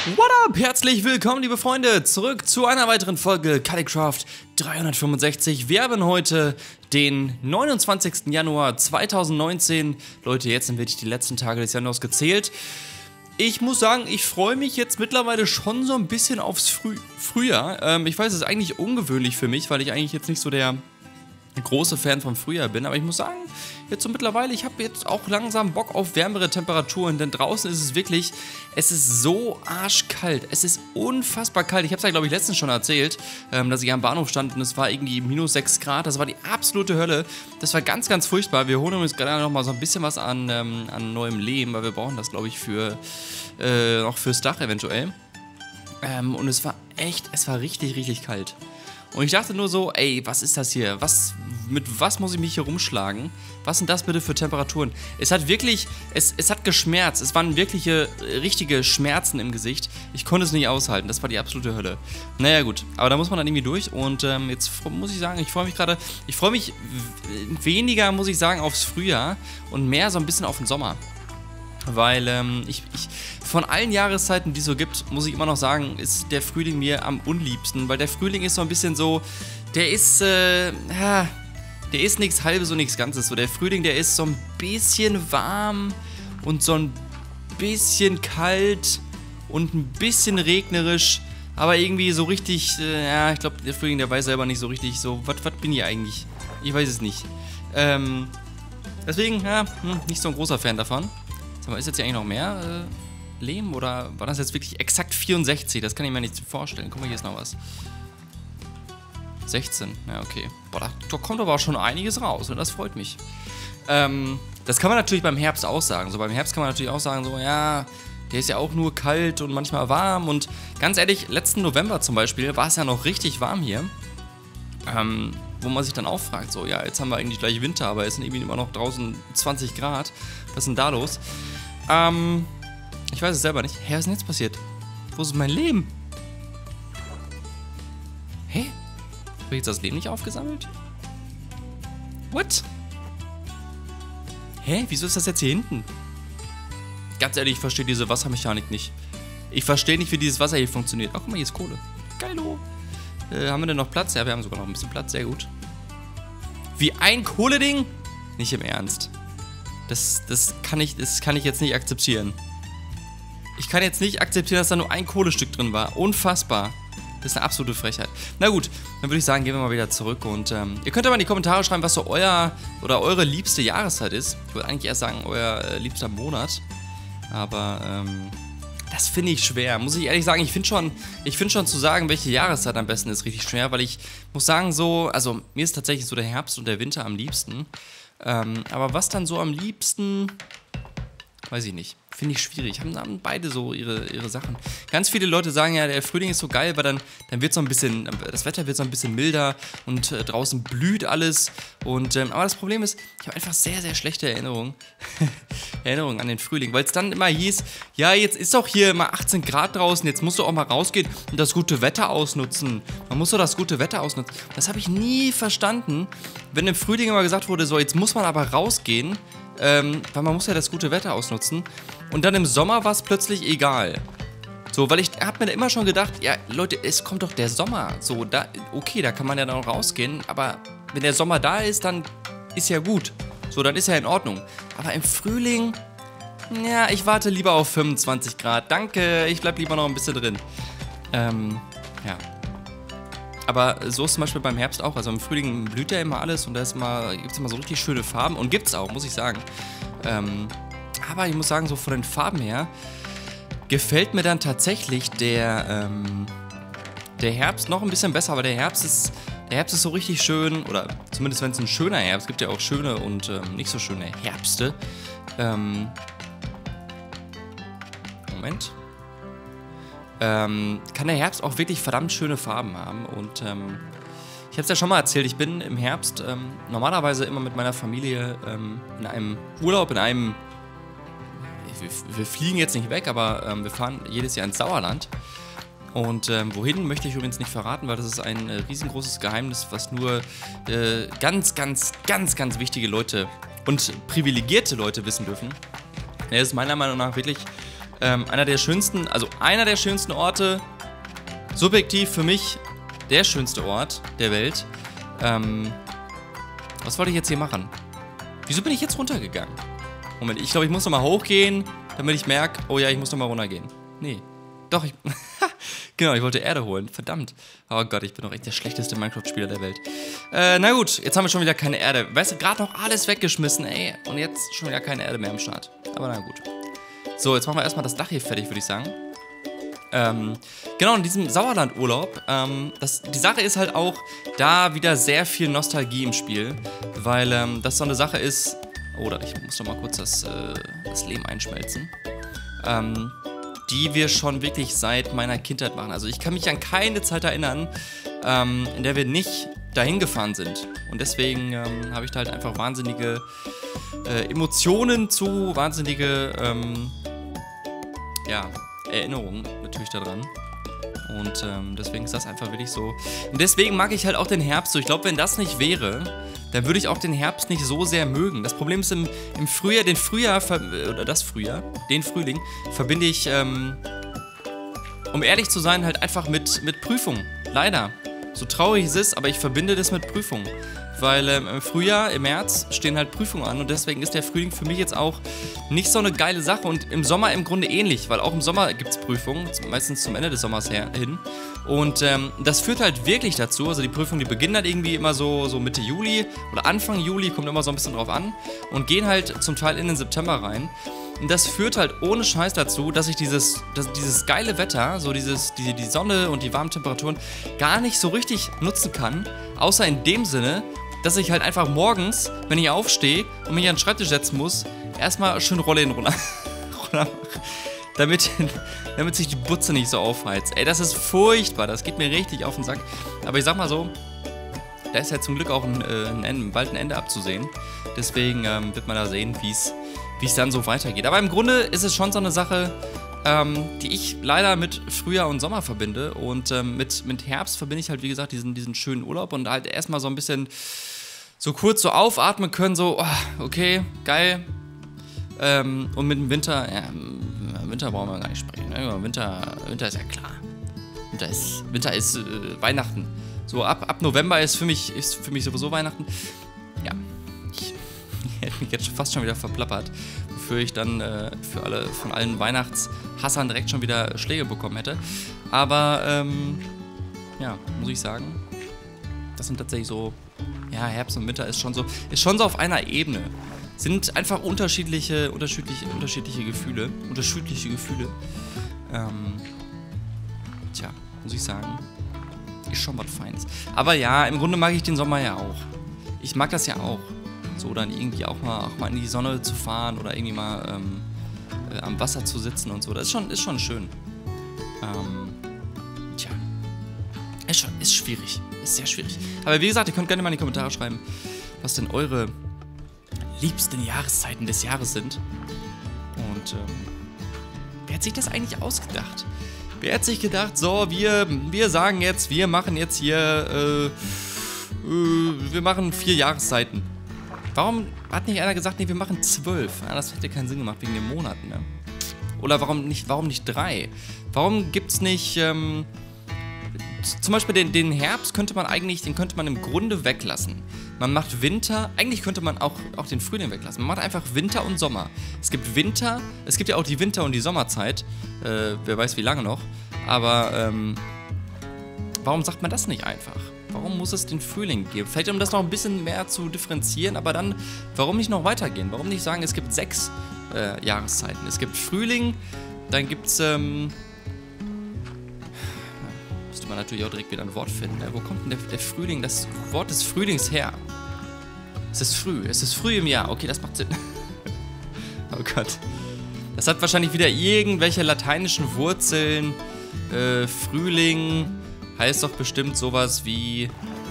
What up? Herzlich willkommen, liebe Freunde, zurück zu einer weiteren Folge KaliCraft 365. Wir haben heute den 29. Januar 2019. Leute, jetzt sind wirklich die letzten Tage des Januars gezählt. Ich muss sagen, ich freue mich jetzt mittlerweile schon so ein bisschen aufs Frühjahr. Ich weiß, es ist eigentlich ungewöhnlich für mich, weil ich eigentlich jetzt nicht so der große Fan vom Frühjahr bin, aber ich muss sagen, jetzt so mittlerweile, ich habe jetzt auch langsam Bock auf wärmere Temperaturen, denn draußen ist es wirklich, es ist so arschkalt, es ist unfassbar kalt. Ich habe es ja, glaube ich, letztens schon erzählt, dass ich am Bahnhof stand und es war irgendwie minus 6 Grad, das war die absolute Hölle, das war ganz, ganz furchtbar. Wir holen uns gerade noch mal so ein bisschen was an neuem Lehm, weil wir brauchen das, glaube ich, noch fürs Dach eventuell. Und es war richtig, richtig kalt. Und ich dachte nur so, ey, was ist das hier? Mit was muss ich mich hier rumschlagen? Was sind das bitte für Temperaturen? Es hat wirklich, es hat geschmerzt. Es waren wirkliche, richtige Schmerzen im Gesicht. Ich konnte es nicht aushalten. Das war die absolute Hölle. Naja, gut. Aber da muss man dann irgendwie durch. Und jetzt muss ich sagen, ich freue mich weniger, muss ich sagen, aufs Frühjahr und mehr so ein bisschen auf den Sommer. Weil von allen Jahreszeiten, die es so gibt, muss ich immer noch sagen, ist der Frühling mir am unliebsten. Weil der Frühling ist so ein bisschen so, der ist nichts Halbes und nichts Ganzes. So, der Frühling, der ist so ein bisschen warm und so ein bisschen kalt und ein bisschen regnerisch. Aber irgendwie so richtig, ich glaube, der Frühling, der weiß selber nicht so richtig so, was bin ich eigentlich? Ich weiß es nicht. Deswegen, nicht so ein großer Fan davon. Sag mal, ist jetzt hier eigentlich noch mehr Lehm oder war das jetzt wirklich exakt 64? Das kann ich mir nicht vorstellen. Guck mal, hier ist noch was. 16, ja okay. Boah, da kommt aber auch schon einiges raus und das freut mich. Das kann man natürlich beim Herbst auch sagen. So beim Herbst kann man natürlich auch sagen, so ja, der ist ja auch nur kalt und manchmal warm. Und ganz ehrlich, letzten November zum Beispiel war es ja noch richtig warm hier. Wo man sich dann auch fragt, so ja, jetzt haben wir eigentlich gleich Winter, aber es sind irgendwie immer noch draußen 20 Grad. Was ist denn da los? Ich weiß es selber nicht. Hä, was ist denn jetzt passiert? Wo ist mein Leben? Hä? Habe ich jetzt das Leben nicht aufgesammelt? What? Hä? Wieso ist das jetzt hier hinten? Ganz ehrlich, ich verstehe diese Wassermechanik nicht. Ich verstehe nicht, wie dieses Wasser hier funktioniert. Ach, guck mal, hier ist Kohle. Geilo. Haben wir denn noch Platz? Ja, wir haben sogar noch ein bisschen Platz. Sehr gut. Wie ein Kohleding? Nicht im Ernst. Das kann ich jetzt nicht akzeptieren. Ich kann jetzt nicht akzeptieren, dass da nur ein Kohlestück drin war. Unfassbar. Das ist eine absolute Frechheit. Na gut, dann würde ich sagen, gehen wir mal wieder zurück. Und ihr könnt aber in die Kommentare schreiben, was so eure liebste Jahreszeit ist. Ich würde eigentlich erst sagen, euer liebster Monat. Aber das finde ich schwer. Muss ich ehrlich sagen, ich finde schon zu sagen, welche Jahreszeit am besten ist, richtig schwer. Weil ich muss sagen, also mir ist tatsächlich so der Herbst und der Winter am liebsten. Aber was dann so am liebsten, weiß ich nicht. Finde ich schwierig. Haben beide so ihre Sachen. Ganz viele Leute sagen ja, der Frühling ist so geil, weil dann wird so ein bisschen, das Wetter wird so ein bisschen milder und draußen blüht alles. Und, aber das Problem ist, ich habe einfach sehr, sehr schlechte Erinnerungen. Erinnerungen an den Frühling, weil es dann immer hieß, ja, jetzt ist doch hier mal 18 Grad draußen, jetzt musst du auch mal rausgehen und das gute Wetter ausnutzen. Man muss doch das gute Wetter ausnutzen. Das habe ich nie verstanden, wenn im Frühling immer gesagt wurde, so, jetzt muss man aber rausgehen, weil man muss ja das gute Wetter ausnutzen. Und dann im Sommer war es plötzlich egal. So, weil ich habe mir da immer schon gedacht, ja, Leute, es kommt doch der Sommer. So, okay, da kann man ja dann auch rausgehen. Aber wenn der Sommer da ist, dann ist ja gut. So, dann ist ja in Ordnung. Aber im Frühling, ja, ich warte lieber auf 25 Grad. Danke, ich bleib lieber noch ein bisschen drin. Ja. Aber so ist zum Beispiel beim Herbst auch. Also im Frühling blüht ja immer alles und da gibt es immer so richtig schöne Farben. Und gibt's auch, muss ich sagen. Aber ich muss sagen, so von den Farben her gefällt mir dann tatsächlich der Herbst noch ein bisschen besser. Aber der Herbst ist so richtig schön. Oder zumindest wenn es ein schöner Herbst gibt, ja auch schöne und nicht so schöne Herbste. Moment. Kann der Herbst auch wirklich verdammt schöne Farben haben. Und ich habe es ja schon mal erzählt, ich bin im Herbst normalerweise immer mit meiner Familie in einem Urlaub, wir fliegen jetzt nicht weg, aber wir fahren jedes Jahr ins Sauerland. Und wohin möchte ich übrigens nicht verraten, weil das ist ein riesengroßes Geheimnis, was nur ganz wichtige Leute und privilegierte Leute wissen dürfen. Er ist meiner Meinung nach wirklich einer der schönsten Orte, subjektiv für mich der schönste Ort der Welt. Was wollte ich jetzt hier machen? Wieso bin ich jetzt runtergegangen? Moment, ich glaube, ich muss nochmal hochgehen, damit ich merke, oh ja, ich muss nochmal runtergehen. Nee. Doch, genau, ich wollte Erde holen. Verdammt. Oh Gott, ich bin doch echt der schlechteste Minecraft-Spieler der Welt. Na gut, jetzt haben wir schon wieder keine Erde. Weißt du, gerade noch alles weggeschmissen, ey. Und jetzt schon wieder keine Erde mehr am Start. Aber na gut. So, jetzt machen wir erstmal das Dach hier fertig, würde ich sagen. Genau, in diesem Sauerland-Urlaub, die Sache ist halt auch, da wieder sehr viel Nostalgie im Spiel, weil das so eine Sache ist, oder ich muss doch mal kurz das Lehm einschmelzen, die wir schon wirklich seit meiner Kindheit machen. Also ich kann mich an keine Zeit erinnern, in der wir nicht dahin gefahren sind. Und deswegen habe ich da halt einfach wahnsinnige Emotionen zu, wahnsinnige Erinnerungen natürlich daran. Und deswegen ist das einfach wirklich so. Und deswegen mag ich halt auch den Herbst so. Ich glaube, wenn das nicht wäre, dann würde ich auch den Herbst nicht so sehr mögen. Das Problem ist im Frühjahr, den Frühling, verbinde ich, um ehrlich zu sein, halt einfach mit Prüfung. Leider. So traurig es ist, aber ich verbinde das mit Prüfung. Weil im Frühjahr, im März, stehen halt Prüfungen an und deswegen ist der Frühling für mich jetzt auch nicht so eine geile Sache und im Sommer im Grunde ähnlich, weil auch im Sommer gibt es Prüfungen, meistens zum Ende des Sommers hin und das führt halt wirklich dazu, also die Prüfungen, die beginnen halt irgendwie immer so Mitte Juli oder Anfang Juli, kommt immer so ein bisschen drauf an und gehen halt zum Teil in den September rein. Und das führt halt ohne Scheiß dazu, dass ich dieses geile Wetter, so die Sonne und die warmen Temperaturen gar nicht so richtig nutzen kann, außer in dem Sinne, dass ich halt einfach morgens, wenn ich aufstehe und mich an den Schreibtisch setzen muss, erstmal schön Rollen runter mache, damit sich die Butze nicht so aufheizt. Ey, das ist furchtbar, das geht mir richtig auf den Sack. Aber ich sag mal so, da ist ja zum Glück auch bald ein Ende abzusehen. Deswegen wird man da sehen, wie es dann so weitergeht. Aber im Grunde ist es schon so eine Sache, die ich leider mit Frühjahr und Sommer verbinde. Und mit Herbst verbinde ich halt, wie gesagt, diesen schönen Urlaub und halt erstmal so ein bisschen so kurz so aufatmen können, so, oh, okay, geil. Und mit dem Winter, ja, Winter brauchen wir gar nicht sprechen. Ne? Winter ist ja klar. Winter ist Weihnachten. So ab November ist für mich sowieso Weihnachten. Ja, ich hätte mich jetzt fast schon wieder verplappert, wofür ich dann von allen Weihnachtshassern direkt schon wieder Schläge bekommen hätte. Aber ja, muss ich sagen, das sind tatsächlich so, ja, Herbst und Winter ist schon so auf einer Ebene. Sind einfach unterschiedliche Gefühle. Tja, muss ich sagen, ist schon was Feines. Aber ja, im Grunde mag ich den Sommer ja auch. Ich mag das ja auch. So dann irgendwie auch mal in die Sonne zu fahren oder irgendwie mal am Wasser zu sitzen und so. Das ist schon schön. Tja. Ist schwierig. Ist sehr schwierig. Aber wie gesagt, ihr könnt gerne mal in die Kommentare schreiben, was denn eure liebsten Jahreszeiten des Jahres sind. Und wer hat sich das eigentlich ausgedacht? Wer hat sich gedacht, so, wir sagen jetzt, wir machen jetzt hier, wir machen 4 Jahreszeiten. Warum hat nicht einer gesagt, nee, wir machen 12? Ja, das hätte keinen Sinn gemacht wegen den Monaten, ne? Oder warum nicht 3? Warum gibt's nicht, zum Beispiel den Herbst könnte man im Grunde weglassen. Man macht Winter, eigentlich könnte man auch den Frühling weglassen. Man macht einfach Winter und Sommer. Es gibt ja auch die Winter- und die Sommerzeit. Wer weiß wie lange noch. Aber warum sagt man das nicht einfach? Warum muss es den Frühling geben? Vielleicht um das noch ein bisschen mehr zu differenzieren, aber dann, warum nicht noch weitergehen? Warum nicht sagen, es gibt 6 Jahreszeiten? Es gibt Frühling, dann gibt es, müsste man natürlich auch direkt wieder ein Wort finden. Wo kommt denn der Frühling, das Wort des Frühlings her? Es ist früh im Jahr. Okay, das macht Sinn. Oh Gott. Das hat wahrscheinlich wieder irgendwelche lateinischen Wurzeln. Frühling heißt doch bestimmt sowas wie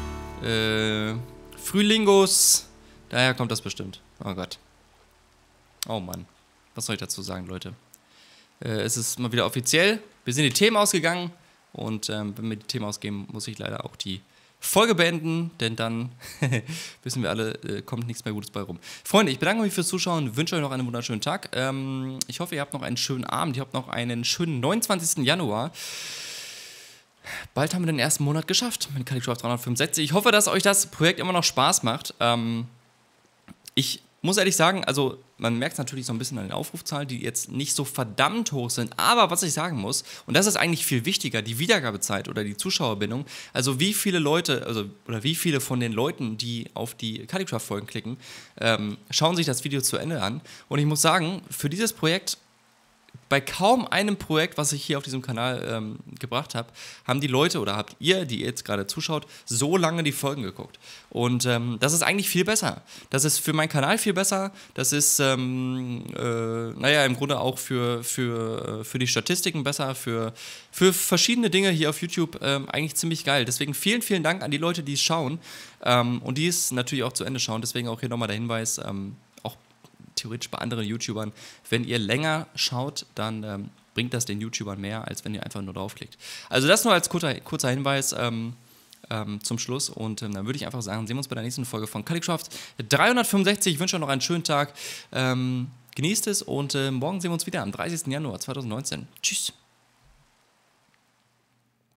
Frühlingus. Daher kommt das bestimmt. Oh Gott. Oh Mann. Was soll ich dazu sagen, Leute? Es ist mal wieder offiziell. Wir sind die Themen ausgegangen. Und wenn wir die Themen ausgeben, muss ich leider auch die Folge beenden, denn dann, wissen wir alle, kommt nichts mehr Gutes bei rum. Freunde, ich bedanke mich fürs Zuschauen, wünsche euch noch einen wunderschönen Tag. Ich hoffe, ihr habt noch einen schönen Abend, ihr habt noch einen schönen 29. Januar. Bald haben wir den ersten Monat geschafft mit Calicraft 365. Ich hoffe, dass euch das Projekt immer noch Spaß macht. Ich muss ehrlich sagen, also man merkt es natürlich so ein bisschen an den Aufrufzahlen, die jetzt nicht so verdammt hoch sind. Aber was ich sagen muss, und das ist eigentlich viel wichtiger, die Wiedergabezeit oder die Zuschauerbindung, also wie viele Leute, oder wie viele von den Leuten, die auf die Calicraft-Folgen klicken, schauen sich das Video zu Ende an. Und ich muss sagen, für dieses Projekt, bei kaum einem Projekt, was ich hier auf diesem Kanal gebracht habe, haben die Leute oder habt ihr, die jetzt gerade zuschaut, so lange die Folgen geguckt. Und das ist eigentlich viel besser. Das ist für meinen Kanal viel besser. Das ist, im Grunde auch für die Statistiken besser, für verschiedene Dinge hier auf YouTube eigentlich ziemlich geil. Deswegen vielen, vielen Dank an die Leute, die es schauen und die es natürlich auch zu Ende schauen. Deswegen auch hier nochmal der Hinweis, theoretisch bei anderen YouTubern, wenn ihr länger schaut, dann bringt das den YouTubern mehr, als wenn ihr einfach nur draufklickt. Also das nur als kurzer Hinweis zum Schluss und dann würde ich einfach sagen, sehen wir uns bei der nächsten Folge von Calicraft 365. Ich wünsche euch noch einen schönen Tag, genießt es und morgen sehen wir uns wieder am 30. Januar 2019. Tschüss!